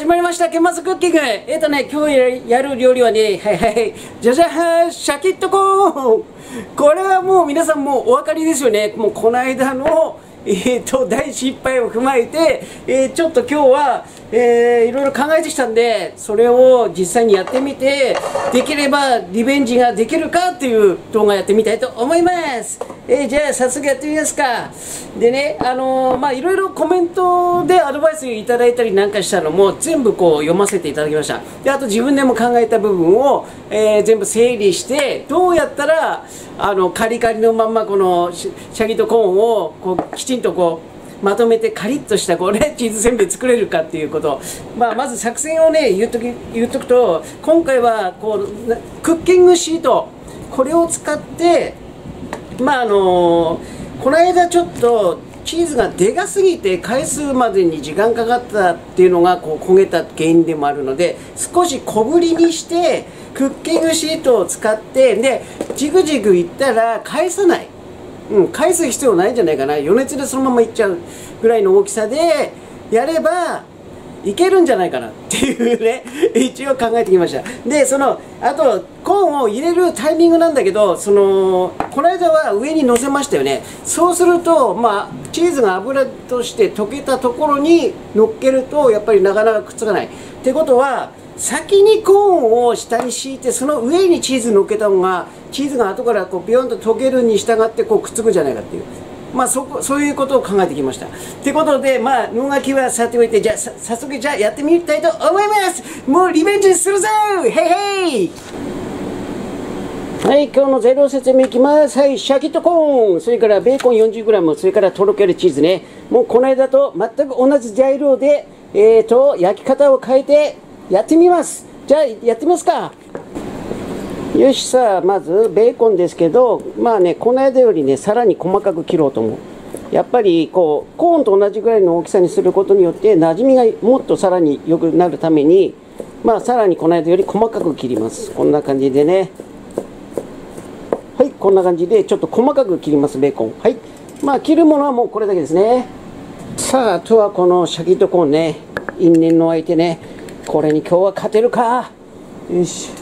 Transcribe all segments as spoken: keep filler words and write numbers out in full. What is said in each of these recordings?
まりました。ケンマスクッキング。えっとね、今日やる料理はね、はいはい、じゃじゃーシャキッとコーン。これはもう皆さんもうお分かりですよね。もうこの間の、えー、と大失敗を踏まえて、えー、ちょっと今日は、えー、いろいろ考えてきたんで、それを実際にやってみて、できればリベンジができるかっていう動画やってみたいと思います。えー、じゃあ早速やってみますか。でね、あのー、まあいろいろコメントでアドバイスいただいたりなんかしたのも全部こう読ませていただきました。であと自分でも考えた部分を、えー、全部整理して、どうやったらあのカリカリのまんまこのシャキとコーンをこうきちんとこうまとめてカリッとしたこう、ね、チーズせんべい作れるかっていうこと、まあ、まず作戦をね言っとき言っとくと、今回はこうクッキングシート、これを使ってまああのこの間ちょっとチーズがでかすぎて返すまでに時間かかったっていうのがこう焦げた原因でもあるので、少し小ぶりにしてクッキングシートを使って、でジグジグいったら返さない、うん、返す必要ないんじゃないかな、余熱でそのままいっちゃうぐらいの大きさでやればいけるんじゃないかなっていうね一応考えてきました。でそのあとコーンを入れるタイミングなんだけど、そのこの間は上に乗せましたよね。そうするとまあチーズが油として溶けたところに乗っけるとやっぱりなかなかくっつかないってことは、先にコーンを下に敷いてその上にチーズ乗っけた方がチーズが後からこうビヨンと溶けるに従ってこうくっつくんじゃないかっていう、まあ、そこそういうことを考えてきました。ということで、まあ、脳書きはさておいて、じゃあ早速じゃあやってみたいと思います。もうリベンジするぞ、へいへい。はい、今日の材料説明いきます。はい、シャキッとコーン、それからベーコン よんじゅうグラム、それからとろけるチーズね。もうこの間と全く同じ材料で、えーと、焼き方を変えてやってみます。じゃあやってみますか。よし、さあまずベーコンですけど、まあねこの間よりねさらに細かく切ろうと思う。やっぱりこうコーンと同じぐらいの大きさにすることによって馴染みがもっとさらに良くなるために、まあさらにこの間より細かく切ります。こんな感じでね、はい、こんな感じでちょっと細かく切ります。ベーコン、はい、まあ切るものはもうこれだけですね。さああとはこのシャキッとコーンね、因縁の相手ね、これに今日は勝てるか。よし、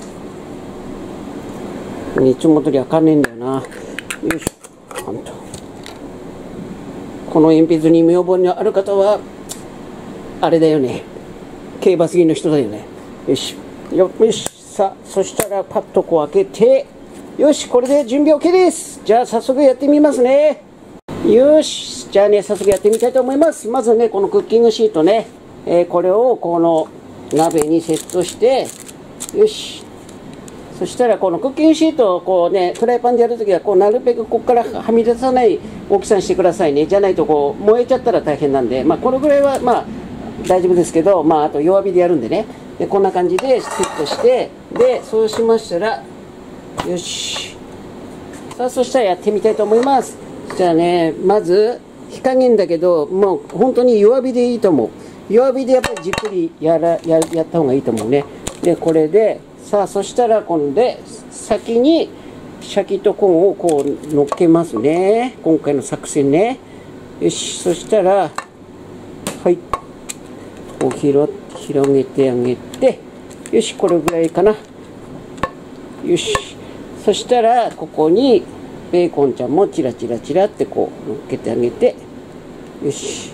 いつも通りあかんねえんだよな。よいしょ、ほんと。この鉛筆に見覚えのある方はあれだよね、競馬好きの人だよね。よしよし、さあそしたらパッとこう開けて、よし、これで準備 OK です。じゃあ早速やってみますね。よし、じゃあね早速やってみたいと思います。まずねこのクッキングシートね、えー、これをこの鍋にセットして、よし、そしたらこのクッキングシートをこうねフライパンでやるときはこうなるべくここからはみ出さない大きさにしてくださいね。じゃないとこう燃えちゃったら大変なんで、まあこのぐらいはまあ大丈夫ですけど、まああと弱火でやるんでね、でこんな感じでセットして、でそうしましたら、よし、さあそしたらやってみたいと思います。じゃあね、まず火加減だけどもう本当に弱火でいいと思う。弱火でやっぱりじっくりやら や, やった方がいいと思うね。でこれでさあそしたら今度で先にシャキッとコーンをこう乗っけますね、今回の作戦ね。よし、そしたらはいこう広広げてあげて、よし、これぐらいかな。よし、そしたらここにベーコンちゃんもチラチラチラってこう乗っけてあげて、よし、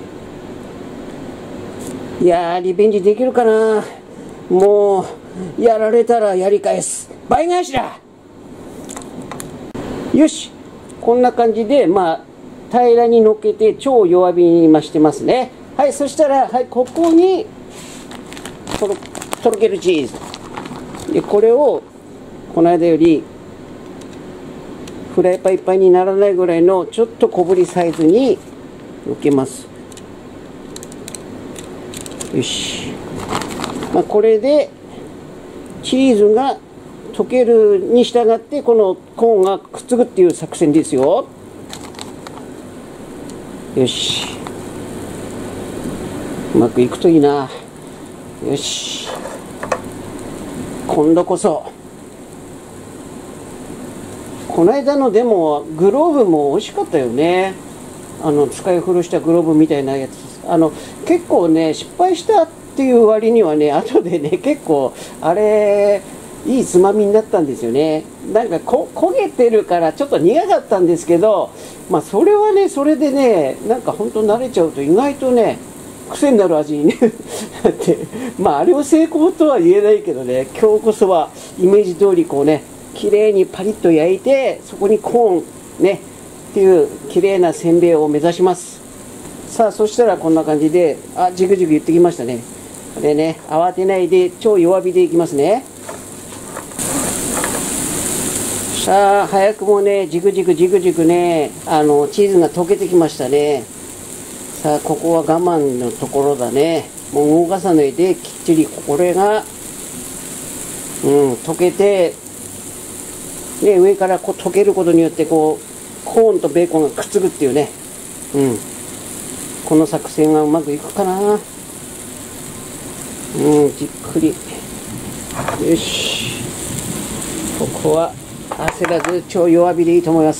いやーリベンジできるかな。もうやられたらやり返す、倍返しだ。よし、こんな感じでまあ平らに乗っけて超弱火に増してますね。はい、そしたら、はい、ここにとろとろけるチーズで、これをこの間よりフライパンいっぱいにならないぐらいのちょっと小ぶりサイズにのっけます。よし、まあ、これでチーズが溶けるに従ってこのコーンがくっつくっていう作戦ですよ。よし、うまくいくといいな。よし、今度こそ。この間のでもグローブも美味しかったよね。あの使い古したグローブみたいなやつ、あの結構ね失敗したっていう割にはね、後でね、結構あれいいつまみになったんですよね。なんかこ焦げてるからちょっと苦かったんですけど、まあそれはね、それでね、なんか本当慣れちゃうと意外とね、癖になる味にねだって、まああれを成功とは言えないけどね、今日こそはイメージ通りこうね、綺麗にパリッと焼いて、そこにコーンねっていう綺麗なせんべいを目指します。さあ、そしたらこんな感じで、あ、ジグジグ言ってきましたね。これね、慌てないで超弱火でいきますね。さあ、早くもね、ジグジグジグジグね、あのチーズが溶けてきましたね。さあ、ここは我慢のところだね。もう動かさないできっちりこれが、うん、溶けて、ね、上からこう溶けることによってこうコーンとベーコンがくっつくっていうね、うん、この作戦がうまくいくかな。うん、じっくり。よし、ここは焦らず超弱火でいいと思います。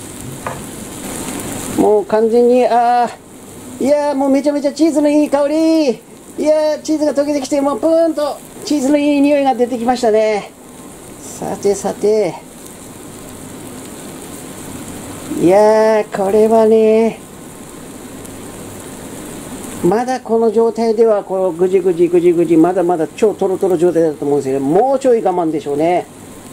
もう完全に、ああ、いやー、もうめちゃめちゃチーズのいい香り。いやー、チーズが溶けてきて、もうプーンとチーズのいい匂いが出てきましたね。さてさて、いやー、これはね、まだこの状態ではこのぐじぐじぐじぐじ、まだまだ超トロトロ状態だと思うんですけど、もうちょい我慢でしょうね。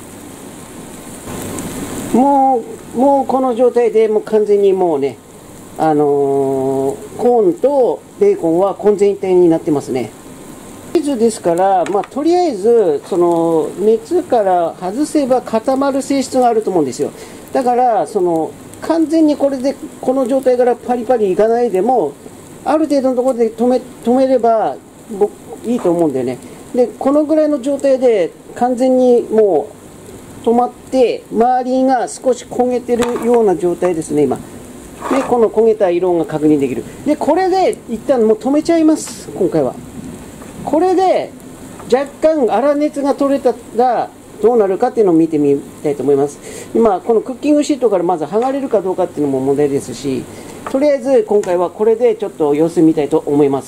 もうもうこの状態でもう完全にもうね、あのー、コーンとベーコンは混然一体になってますね。チーズですから、まあ、とりあえずその熱から外せば固まる性質があると思うんですよ。だからその完全にこれでこの状態からパリパリいかないでも、ある程度のところで止め止めれば僕いいと思うんだよね。でこのぐらいの状態で完全にもう止まって、周りが少し焦げてるような状態ですね、今。でこの焦げた色が確認できる。でこれで一旦もう止めちゃいます、今回は。これで若干粗熱が取れたらどうなるかっていうのを見てみたいと思います。今このクッキングシートからまず剥がれるかどうかっていうのも問題ですし、とりあえず今回はこれでちょっと様子見たいと思います。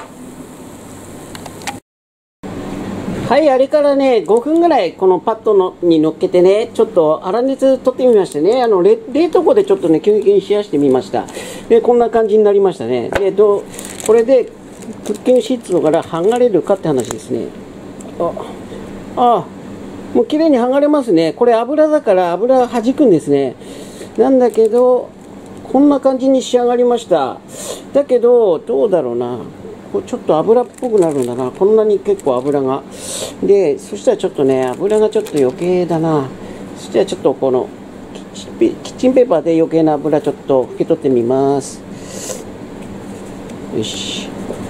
はい、あれからね、ごふんぐらいこのパッドのに乗っけてね、ちょっと粗熱取ってみましてね、あの 冷, 冷凍庫でちょっとね、キュンキュン冷やしてみました。で、こんな感じになりましたね。で、どうこれでクッキングシートから剥がれるかって話ですね。あ、あ、もう綺麗に剥がれますね。これ油だから油弾くんですね。なんだけど、こんな感じに仕上がりました。だけど、どうだろうな。ちょっと油っぽくなるんだな。こんなに結構油が。で、そしたらちょっとね、油がちょっと余計だな。そしたらちょっとこのキッチンペーパーで余計な油ちょっと拭き取ってみます。よし。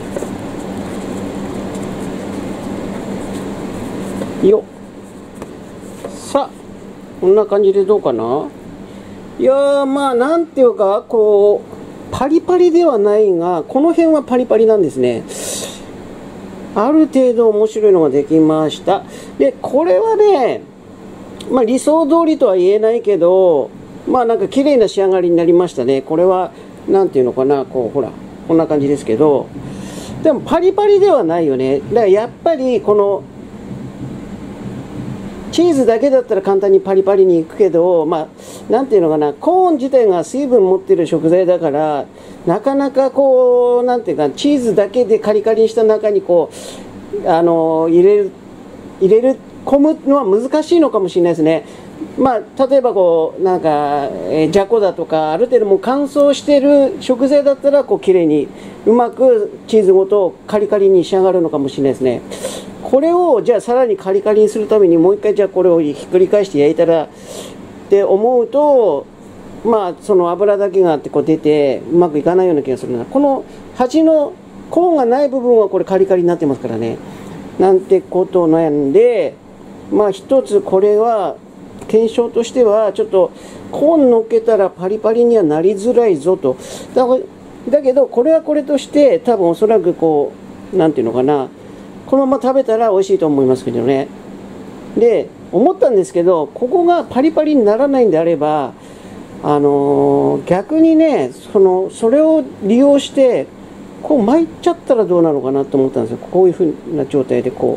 よっ。さあ、こんな感じでどうかな。いやー、まあ、なんていうか、こう、パリパリではないが、この辺はパリパリなんですね。ある程度面白いのができました。で、これはね、まあ理想通りとは言えないけど、まあなんか綺麗な仕上がりになりましたね。これは、なんていうのかな、こう、ほら、こんな感じですけど、でもパリパリではないよね。だからやっぱり、この、チーズだけだったら簡単にパリパリにいくけど、まあ、なんていうのかな、コーン自体が水分持ってる食材だから、なかなかこう、なんていうか、チーズだけでカリカリにした中にこう、あの、入れる、入れる、込むのは難しいのかもしれないですね。まあ、例えばこう、なんか、えー、じゃこだとか、ある程度もう乾燥してる食材だったら、こう、綺麗に、うまくチーズごとカリカリに仕上がるのかもしれないですね。これをじゃあさらにカリカリにするためにもう一回じゃあこれをひっくり返して焼いたらって思うと、まあその油だけがあってこう出てうまくいかないような気がするな。この端のコーンがない部分はこれカリカリになってますからね。なんてことなんで、まあ一つこれは検証としてはちょっとコーン乗っけたらパリパリにはなりづらいぞと。だだけどこれはこれとして多分おそらくこうなんていうのかな、このまま食べたら美味しいと思いますけどね。で、思ったんですけど、ここがパリパリにならないんであれば、あのー、逆にね、その、それを利用して、 こう巻いちゃったらどうなのかなと思ったんですよ。こういうふうな状態でこ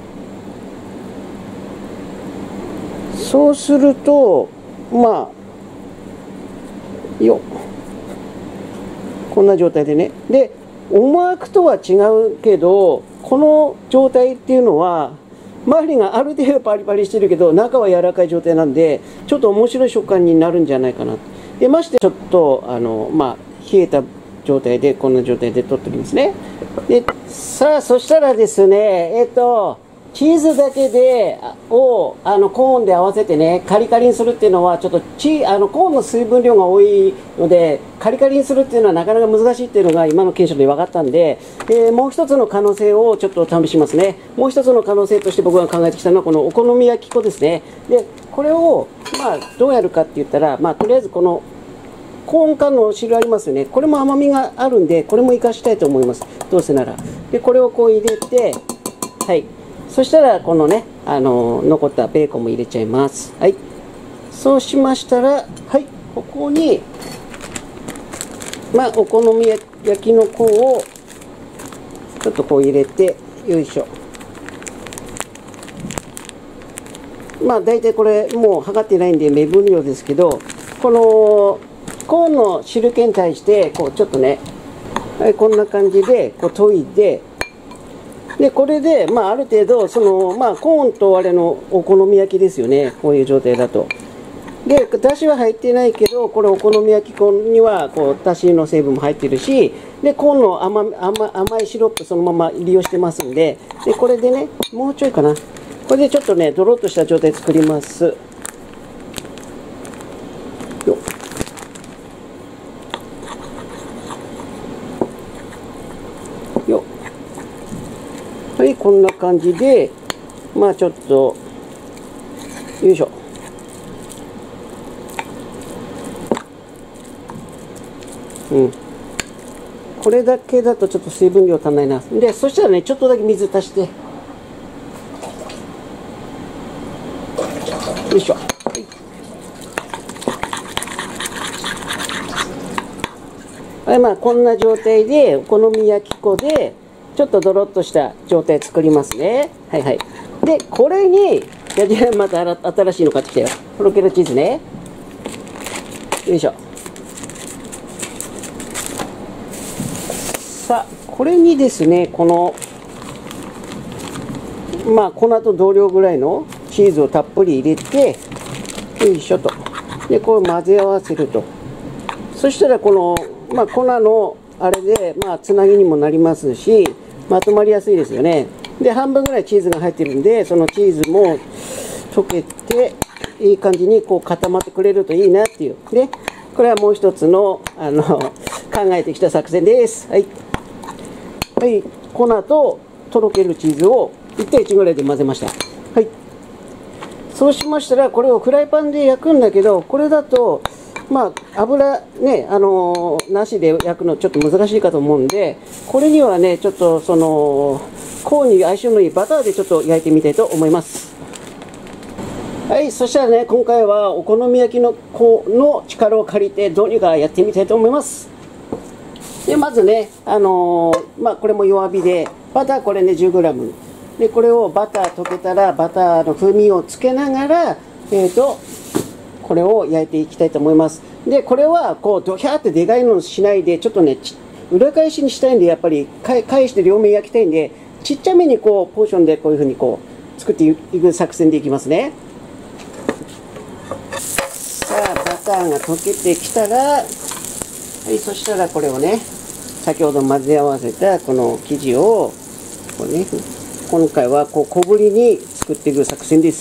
う。そうすると、まあ、よっ。こんな状態でね。で、思惑とは違うけど、この状態っていうのは、周りがある程度パリパリしてるけど、中は柔らかい状態なんで、ちょっと面白い食感になるんじゃないかな。で、まして、ちょっと、あの、まあ、冷えた状態で、こんな状態で取っておきますね。で、さあ、そしたらですね、えっと、チーズだけで、を、あの、コーンで合わせてね、カリカリにするっていうのは、ちょっとチあの、コーンの水分量が多いので、カリカリにするっていうのはなかなか難しいっていうのが今の検証で分かったんで、えー、もう一つの可能性をちょっと試しますね。もう一つの可能性として僕が考えてきたのは、このお好み焼き粉ですね。で、これを、まあ、どうやるかって言ったら、まあ、とりあえずこの、コーン缶の汁ありますよね。これも甘みがあるんで、これも活かしたいと思います。どうせなら。で、これをこう入れて、はい。そしたら、このね、あの、残ったベーコンも入れちゃいます。はい。そうしましたら、はい。ここに、まあ、お好み焼きの粉を、ちょっとこう入れて、よいしょ。まあ、大体これ、もう測ってないんで、目分量ですけど、この、コーンの汁気に対して、こう、ちょっとね、はい、こんな感じで、こう、研いで、で、これで、まあ、ある程度、その、まあ、コーンとあれのお好み焼きですよね。こういう状態だと。で、だしは入ってないけど、これお好み焼き粉には、こう、だしの成分も入ってるし、で、コーンの甘甘甘いシロップそのまま利用してますんで、で、これでね、もうちょいかな。これでちょっとね、ドロッとした状態作ります。よっ。よっ。はい、こんな感じで、まあちょっと、よいしょ。うん。これだけだとちょっと水分量足んないな。で、そしたらね、ちょっとだけ水足して。よいしょ。はい。はい、まあこんな状態で、お好み焼き粉で、ちょっとドロッとした状態作りますね。はいはい。で、これに、いやじゃあまた新しいの買ってきたよ。とろけるチーズね。よいしょ。さあ、これにですね、この、まあ、粉と同量ぐらいのチーズをたっぷり入れて、よいしょと。で、これ混ぜ合わせると。そしたら、この、まあ、粉のあれで、まあ、つなぎにもなりますし、まとまりやすいですよね。で、半分ぐらいチーズが入ってるんで、そのチーズも溶けて、いい感じにこう固まってくれるといいなっていう。で、これはもう一つの、あの、考えてきた作戦です。はい。はい。粉ととろけるチーズをいち対いちぐらいで混ぜました。はい。そうしましたら、これをフライパンで焼くんだけど、これだと、まあ、油ね、あのー、なしで焼くのちょっと難しいかと思うんで、これにはね、ちょっとその、コーンに相性のいいバターでちょっと焼いてみたいと思います。はい、そしたらね、今回はお好み焼きの粉の力を借りて、どうにかやってみたいと思います。で、まずね、あのー、まあ、これも弱火で、バターこれね、じゅうグラム。で、これをバター溶けたら、バターの風味をつけながら、えっと、これを焼いていきたいと思います。で、これはこうドヒャーってでかいのしないで、ちょっとね、裏返しにしたいんで、やっぱり返して両面焼きたいんで、ちっちゃめにこうポーションでこういうふうにこう作っていく作戦でいきますね。さあ、バターが溶けてきたら、はい、そしたらこれをね、先ほど混ぜ合わせたこの生地を、こうね、今回はこう小ぶりに作っていく作戦です。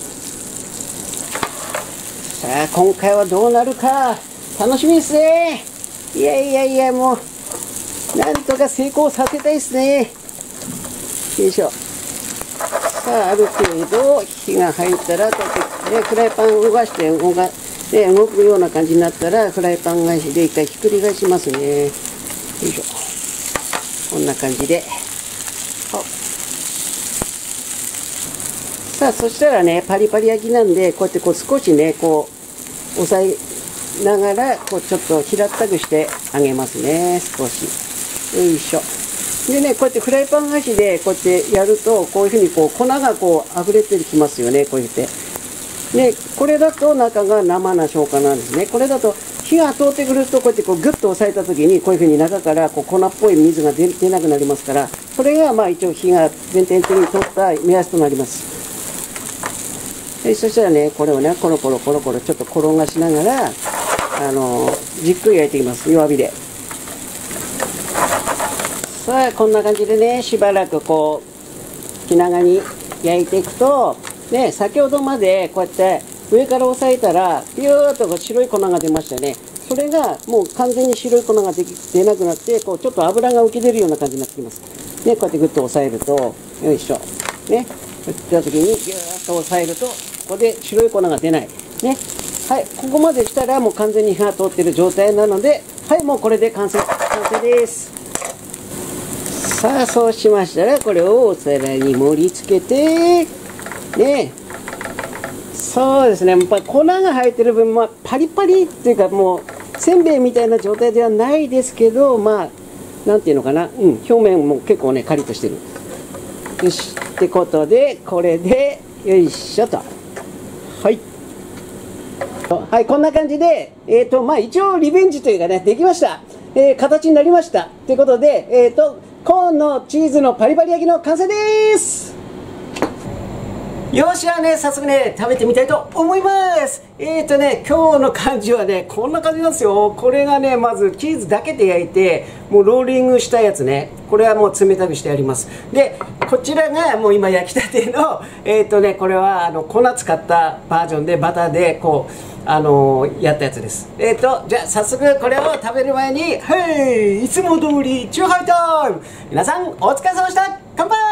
さあ、今回はどうなるか楽しみですね。いやいやいや、もうなんとか成功させたいですね。よいしょ。さあ、ある程度火が入ったら、こうやってフライパンを動かして動か、で動くような感じになったら、フライパン返しで一回ひっくり返しますね。よいしょ。こんな感じで。さあ、そしたらね、パリパリ焼きなんで、こうやってこう少しね、こう、押さえながら、こうちょっと平ったくしてあげますね、少し。 よいしょ。でね、こうやってフライパン箸でこうやってやると、こういうふうにこう粉がこう溢れてきますよね、こうやって。で、これだと中が生な消化なんですね。これだと火が通ってくると、こうやってこうグッと押さえた時に、こういうふうに中からこう粉っぽい水が出出なくなりますから、それがまあ一応火が全体的に通った目安となります。でそしたらね、これをね、コロコロコロコロちょっと転がしながら、あのじっくり焼いていきます、弱火で。さあ、こんな感じでね、しばらくこう気長に焼いていくと、ね、先ほどまでこうやって上から押さえたらピューッとこう白い粉が出ましたね。それがもう完全に白い粉が出出なくなって、こうちょっと油が浮き出るような感じになってきます。ね、こうやってグッと押さえると、よいしょ、ね、振った時にギューッと押さえると、ここで白い粉が出ない。ね、はい、ここまで来たらもう完全に火が通っている状態なので、はい、もうこれで完成、完成です。さあ、そうしましたら、これをお皿に盛り付けて、ね、そうですね、やっぱ粉が入ってる分、まあ、パリパリっていうか、もうせんべいみたいな状態ではないですけど、まあ、なんていうのかな、うん、表面も結構ね、カリッとしてる。よし、ってことで、これで、よいしょと。はい。はい、こんな感じで、えっと、まあ、一応リベンジというかね、できました。えー、形になりました。ということで、えっと、コーンのチーズのパリパリ焼きの完成です。よし、じゃあね、早速ね、食べてみたいと思います。えーとね、今日の感じはね、こんな感じなんですよ。これがね、まずチーズだけで焼いて、もうローリングしたやつね。これはもう冷たくしてあります。で、こちらがもう今焼きたての、えーとね、これはあの粉使ったバージョンで、バターでこう、あのー、やったやつです。えーと、じゃあ早速これを食べる前に、はい、いつも通り、チューハイタイム。皆さん、お疲れ様でした。乾杯。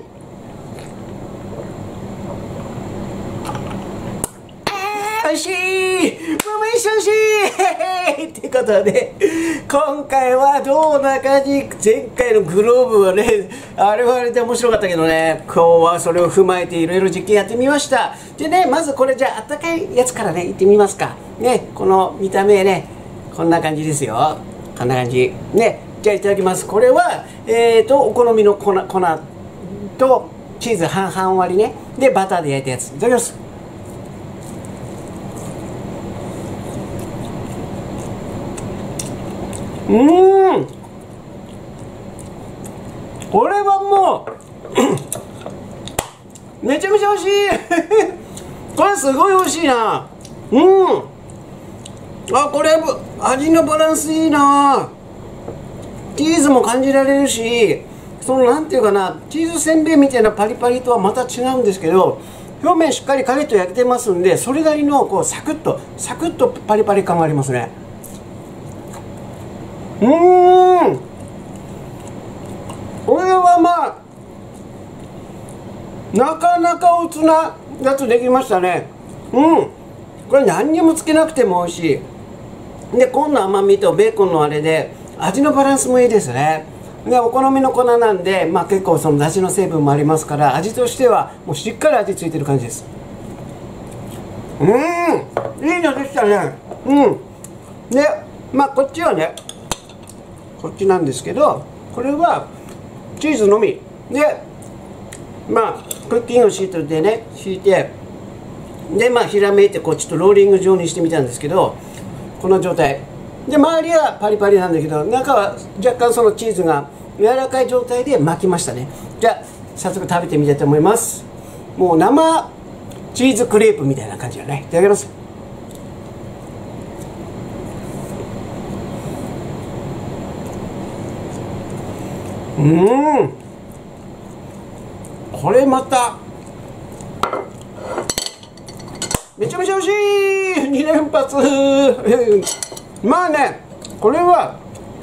おいしい、もめしおいしいってことで、今回はどんな感じ。前回のグローブはね、あれはあれで面白かったけどね、今日はそれを踏まえていろいろ実験やってみました。でね、まずこれじゃああったかいやつからねいってみますかね。この見た目ね、こんな感じですよ。こんな感じね。じゃあいただきます。これはえーとお好みの粉粉とチーズ半々割りねでバターで焼いたやつ。いただきます。うーん、これはもうめちゃめちゃ美味しいこれすごい美味しいな。うん、あ、これ味のバランスいいな。チーズも感じられるし、そのなんていうかな、チーズせんべいみたいなパリパリとはまた違うんですけど、表面しっかりカリッと焼けてますんで、それなりのこうサクッとサクッとパリパリ感がありますね。うーん、これはまあなかなかおつなやつできましたね。うん、これ何にもつけなくても美味しい。で、コーンの甘みとベーコンのあれで味のバランスもいいですね。で、お好みの粉なんで、まあ、結構そのだしの成分もありますから、味としてはもうしっかり味付いてる感じです。うーん、いいのできたね。うん。で、まあこっちはね、こっちなんですけど、これはチーズのみで、まあクッキングシートでね敷いて、でまあひらめいてこうちょっとローリング状にしてみたんですけど、この状態で周りはパリパリなんだけど、中は若干そのチーズが柔らかい状態で巻きましたね。じゃあ早速食べてみたいと思います。もう生チーズクレープみたいな感じだね。いただきます。うーん、これまためちゃめちゃ美味しい。に連発まあね、これは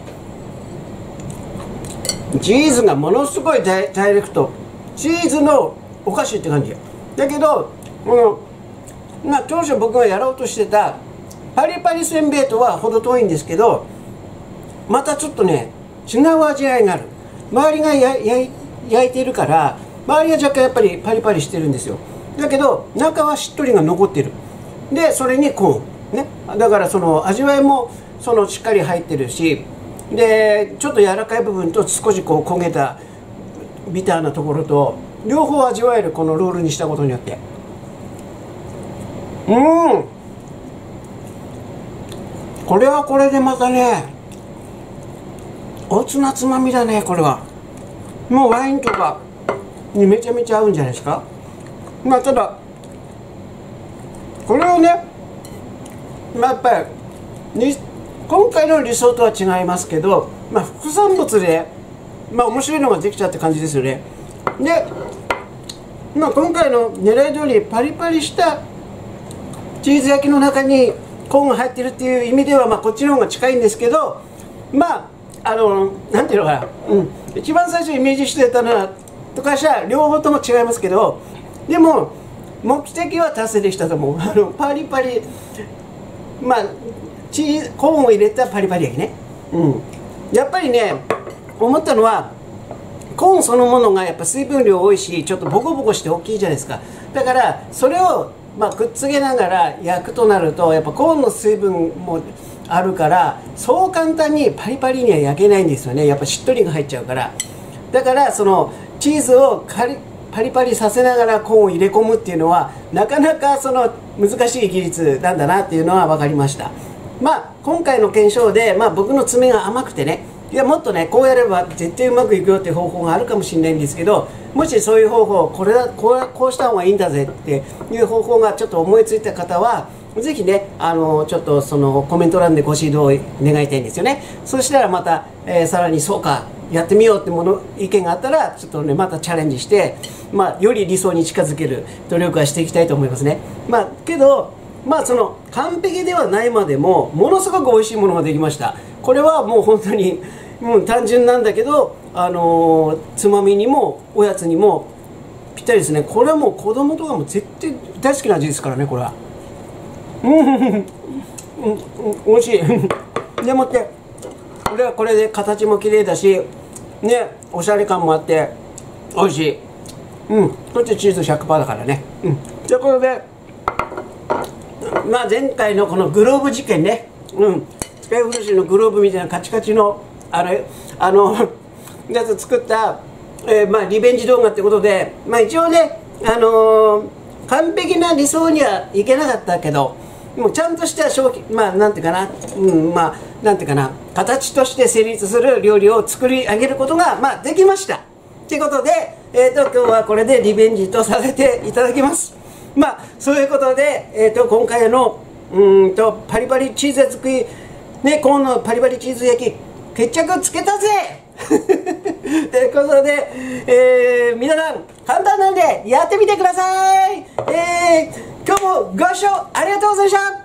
チーズがものすごいダイダイレクト、チーズのお菓子って感じだけど、このまあ当初僕がやろうとしてたパリパリせんべいとは程遠いんですけど、またちょっとね違う味わいがある。周りがやや焼いてるから周りは若干やっぱりパリパリしてるんですよ。だけど中はしっとりが残ってる。でそれにコーンね、だからその味わいもそのしっかり入ってるし、 でちょっと柔らかい部分と少しこう焦げたビターなところと両方味わえるこのロールにしたことによって、うん、これはこれでまたねおつなつまみだね。これはもうワインとかにめちゃめちゃ合うんじゃないですか。まあただこれをね、まあ、やっぱり今回の理想とは違いますけど、まあ、副産物で、まあ、面白いのができちゃって感じですよね。で、まあ、今回の狙い通りパリパリしたチーズ焼きの中にコーンが入ってるっていう意味では、まあ、こっちの方が近いんですけど、まああのなんていうのかな、うん、一番最初イメージしてたのはとかしたら両方とも違いますけど、でも目的は達成できたと思う。あのパリパリ、まあチーズコーンを入れたパリパリ焼きね、うん、やっぱりね思ったのはコーンそのものがやっぱ水分量多いしちょっとボコボコして大きいじゃないですか。だからそれをまあくっつけながら焼くとなるとやっぱコーンの水分もあるからそう簡単にパリパリには焼けないんですよね。やっぱしっとりが入っちゃうから。だからそのチーズをカリパリパリさせながらコーンを入れ込むっていうのはなかなかその難しい技術なんだなっていうのは分かりました。まあ今回の検証で、まあ、僕の爪が甘くてね、いやもっとねこうやれば絶対うまくいくよっていう方法があるかもしれないんですけど、もしそういう方法これだこうこうした方がいいんだぜっていう方法がちょっと思いついた方はぜひねあのちょっとそのコメント欄でご指導を願いたいんですよね。そしたらまた、えー、さらにそうかやってみようってもの意見があったらちょっとねまたチャレンジして、まあ、より理想に近づける努力はしていきたいと思いますね。まあけどまあその完璧ではないまでもものすごく美味しいものができました。これはもう本当にもう単純なんだけど、あのー、つまみにもおやつにもぴったりですね。これはもう子供とかも絶対大好きな味ですからねこれは。うんうんうん美味しい。でもってこれはこれで形も綺麗だしね、おしゃれ感もあって美味しい。うん、そしてチーズ ひゃくパーセント だからね。うん、ということで、まあ前回のこのグローブ事件ね、うん、使い古しのグローブみたいなカチカチのあれあのやつ作った、えー、まあリベンジ動画ってことで、まあ一応ね、あのー、完璧な理想にはいけなかったけど。もうちゃんとした商品、まあなんていうかな、うん、まあなんていうかな、形として成立する料理を作り上げることがまあできました。ということで、えーと今日はこれでリベンジとさせていただきます。まあそういうことで、えーと今回のうんとパリパリチーズ作りね、コーンのパリパリチーズ焼き決着つけたぜ。ということで、えー、皆さん簡単なんでやってみてください。えー今日もご視聴ありがとうございました。